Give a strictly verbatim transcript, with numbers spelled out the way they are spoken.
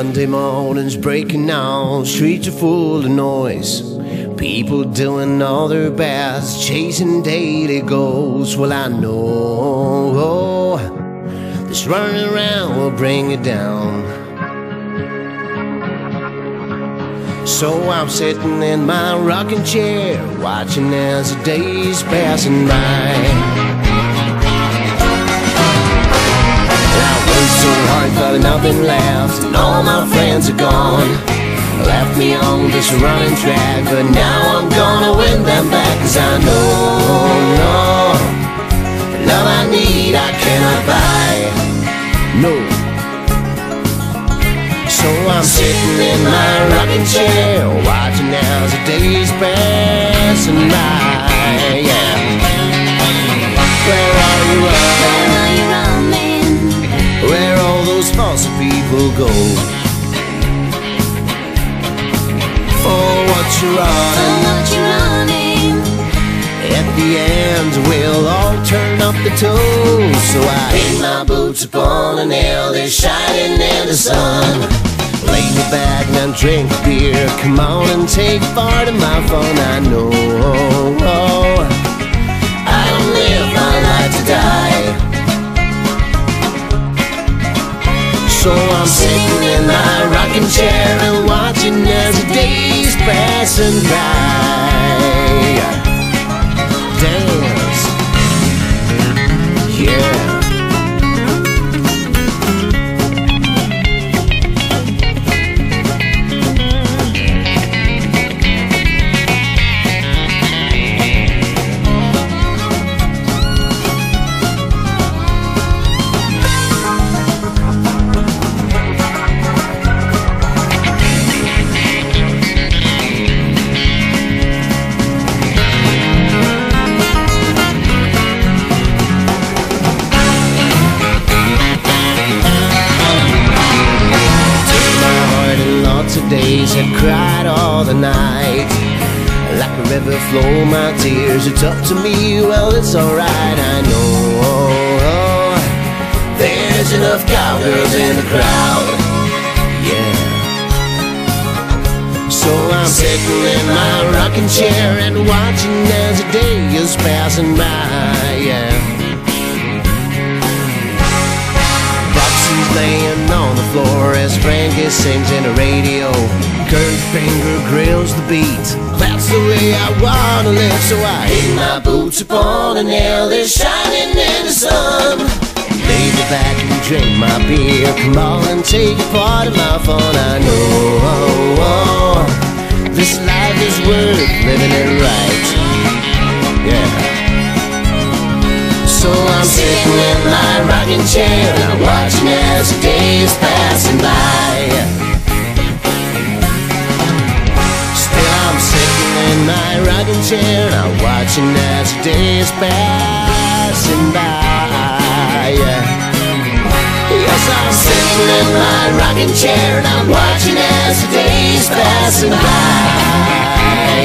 Sunday mornings breaking out, streets are full of noise. People doing all their best, chasing daily goals. Well, I know this running around will bring you down. So I'm sitting in my rocking chair, watching as the days passing by. So hard, but nothing left, and all my friends are gone. Left me on this running track, but now I'm gonna win them back. Cause I know, no, the love I need I cannot buy, no. So I'm sitting in my rocking chair, watching as the days passing by, yeah. Where are you running? Where all those false people go? For what you're running, at the end we'll all turn up the toes. So I hang my boots upon a nail, they're shining in the sun. Lay me back and drink beer, come on and take part in my fun. I know I don't live my life to die. So I'm sitting in my rocking chair and watching as the days passing by. Dance, yeah. Days I cried all the night, like a river flow my tears. It's up to me, well it's alright. I know there's enough cowgirls in the crowd, yeah. So I'm sitting in my rocking chair and watching as the day is passing by, yeah. Laying on the floor as Frankie sings in the radio. Kurt Finger grills the beat, that's the way I wanna live. So I hang my boots upon a nail, they're shining in the sun. Lay me back and drink my beer, come on and take a part of my fun. I know this life is worth living it right, yeah. So I'm sitting in my rocking chair and I'm watching as the days passing by. Still I'm sitting in my rocking chair and I'm watching as the days passing by. Yes, I'm sitting in my rocking chair and I'm watching as the days passing by.